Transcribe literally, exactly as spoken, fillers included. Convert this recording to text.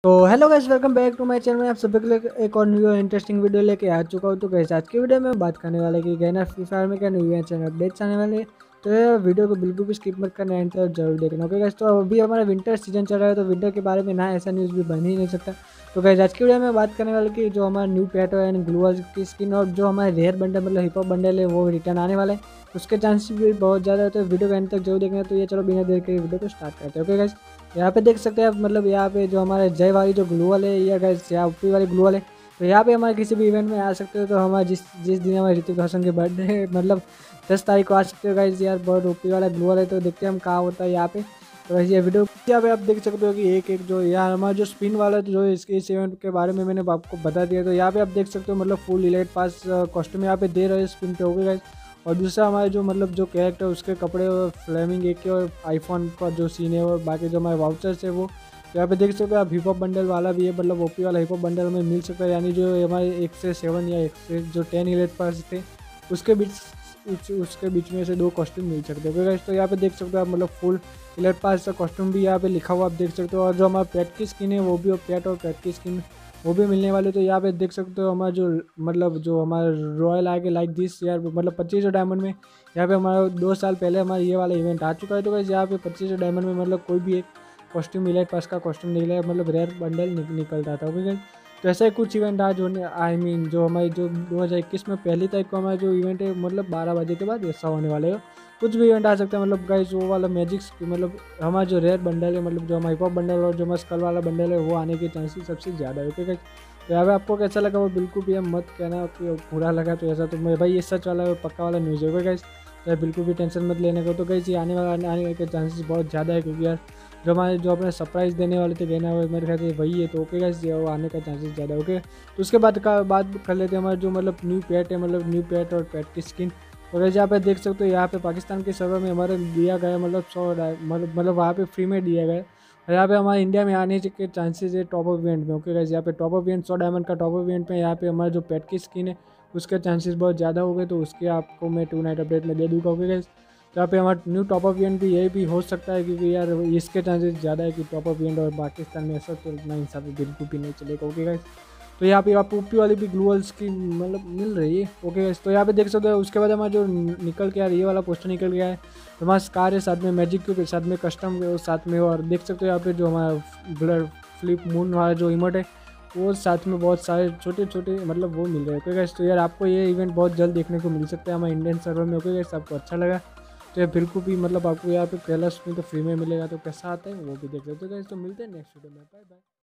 तो hello guys, welcome back to my channel में आप सभी के लिए एक और न्यू इंटरेस्टिंग वीडियो लेके आ चुका हूँ। तो गाइस आज की वीडियो में बात करने वाले कि गैनर फ्री फायर में क्या न्यू चैनल अपडेट्स आने वाले हैं। तो ये वीडियो को बिल्कुल भी स्किप मत करना, एंड तक जरूर देखना। ओके गाइस, तो अभी हमारा विंटर सीजन चल रहा है, तो विंटर के बारे में ना ऐसा न्यूज़ भी बन ही नहीं सकता। तो गाइस आज की वीडियो में बात करने वाले कि जो हमारा न्यू पेटो एंड ग्लूअल की स्किन और जो हमारे रेयर बंडल मतलब हिप हॉप बंडल है वो रिटर्न आने वाला है, उसके चांसेस भी बहुत ज़्यादा है। तो वीडियो को एंड तक जरूर देखना। तो ये चलो बिना देर के वीडियो को स्टार्ट करते हैं। ओके गाइस, यहाँ पे देख सकते हैं आप, मतलब यहाँ पे जो हमारे जय वाली जो ग्लूअल है या गाइस यहाँ ऊपरी वाली ग्लूअल है, तो यहाँ पे हमारे किसी भी इवेंट में आ सकते हो। तो हमारे जिस जिस दिन हमारे ऋतिक रोशन के बर्थडे है, मतलब दस तारीख को आ सकते हो गाइस। यार बहुत ऊपरी वाला ग्लूअल है, तो देखते हैं हम कहाँ होता है यहाँ पे। तो वैसे ये वीडियो यहाँ पे आप देख सकते हो कि एक एक जो यार हमारा जो स्पिन वाला है, तो जो इसके इस इवेंट के बारे में मैंने आपको बता दिया। तो यहाँ पे आप देख सकते हो मतलब फुल इलाइट पास कॉस्ट्यूम यहाँ पे दे रहे हैं स्पिन पे। होगा गाइस, और दूसरा हमारे जो मतलब जो कैरेक्टर उसके कपड़े फ्लेमिंग एक के और आईफोन का जो सीन है, और बाकी जो हमारे वाउचर्स है वो यहाँ पे देख सकते हो आप। हिप हॉप बंडल वाला भी है, मतलब ओपी वाला हिप हॉप बंडल हमें मिल सकता है, यानी जो हमारे एक से सेवन या एक से जो टेन इलेट पास थे उसके बीच उस, उसके बीच में से दो कॉस्ट्यूम मिल सकते हो। गाइस तो यहाँ पे देख सकते हो आप, मतलब फुल इलेट पास का कॉस्ट्यूम भी यहाँ पे लिखा हुआ आप देख सकते हो, और जो हमारा पेट की स्किन है वो भी, और पेट और पेट की स्किन वो भी मिलने वाले। तो यहाँ पे देख सकते हो हमारा जो मतलब जो हमारा रॉयल आगे लाइक दिस यार, मतलब पच्चीस डायमंड में यहाँ पे हमारा दो साल पहले हमारा ये वाला इवेंट आ चुका है। तो गाइस यहाँ पे पच्चीस डायमंड में मतलब कोई भी एक कॉस्ट्यूम इलाइट पास का कॉस्ट्यूम निकला, मतलब रेयर बंडल निक, निकलता था। ओके, तो ऐसा ही कुछ इवेंट आज होने आई I मीन mean, जो हमारी जो दो हज़ार इक्कीस में पहली तारीख को हमारा जो इवेंट है, मतलब बारह बजे के बाद ऐसा होने वाले हो, कुछ भी इवेंट आ सकता है। मतलब गाइस वो वाला मैजिक्स मतलब हमारा जो रेयर बंडल है, मतलब जो हमारा हिप हॉप बंडल और जो हमारा स्कल वाला बंडल है वो आने के चांसेस सबसे ज़्यादा है। ओके गाइस, तो यहाँ पे आपको कैसा लगा वो बिल्कुल भी मत कहना कि बुरा लगा। तो ऐसा तो मैं भाई ये सच वाला पक्का वाला न्यूज़ है गाइस, तो बिल्कुल भी टेंशन मत लेने को। तो गाइस ये आने वाला आने के चांसेस बहुत ज़्यादा है, क्योंकि यार जो हमारे जो अपने सरप्राइज़ देने वाले थे गहना वो मेरे ख्याल से वही है। तो ओके गाइस ये वो आने का चांसेस ज़्यादा है। ओके, तो उसके बाद का बात कर लेते हैं हमारे जो मतलब न्यू पेट है, मतलब न्यू पेट और पेट की स्किन। और यहाँ पे देख सकते हो यहाँ पे पाकिस्तान के सर्वर में हमारे दिया गया, मतलब सौ मतलब मतलब वहाँ पे फ्री में दिया गया। और यहाँ पे हमारे इंडिया में आने के चांसेस है टॉप अप इवेंट में। ओके गाइस, यहाँ पे टॉप अप इवेंट सौ डायमंड का टॉप अप इवेंट में यहाँ पे हमारे जो पेट की स्किन है उसके चांसेस बहुत ज़्यादा हो गए। तो उसके आपको मैं टू नाइट अपडेट में दे दूँगा। ओके गाइस, तो यहाँ पे हमारा न्यू टॉप अप इवेंट भी ये भी हो सकता है, क्योंकि यार इसके चांसेस ज़्यादा है कि टॉप अप इवेंट, और पाकिस्तान में ऐसा तो इतना हिसाब से बिल्कुल भी नहीं चलेगा। ओके गाइस, तो यहाँ पे आप ओपी वाली भी ग्लूअल्स की मतलब मिल रही है। ओके गाइस, तो यहाँ पे देख सकते हो उसके बाद हमारा जो निकल के यार ये वाला पोस्टर निकल गया है, तो हमारा स्कार है साथ में, मैजिक क्यूब के साथ में, कस्टम के साथ में, और देख सकते हो यहाँ पे जो हमारा ब्लर फ्लिप मून वाला जो इमोट है वो साथ में, बहुत सारे छोटे छोटे मतलब वो मिल रहे हैं। ओके गाइस, तो यार आपको ये इवेंट बहुत जल्द देखने को मिल सकता है हमारे इंडियन सर्वर में। ओके गाइस, आपको अच्छा लगा तो ये बिल्कुल भी मतलब आपको यहाँ पे कैलस में तो फ्री में मिलेगा, तो कैसा आता है वो भी देख लेते हो गाइस। तो मिलते हैं नेक्स्ट वीडियो में, बाय बाय।